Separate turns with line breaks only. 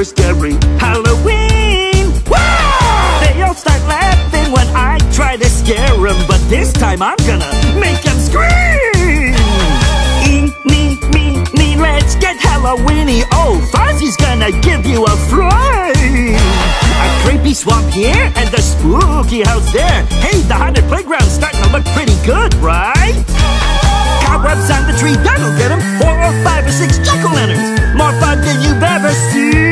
super scary Halloween. Woo! They all start laughing when I try to scare them, but this time I'm gonna make them scream. Me, let's get Halloweeny. Oh, Fozzie's gonna give you a fright. A creepy swamp here and the spooky house there. Hey, the haunted playground's starting to look pretty good, right? Cobwebs on the tree, that'll get 'em. 4 or 5 or 6 jack-o'-lanterns. More fun than you've ever seen.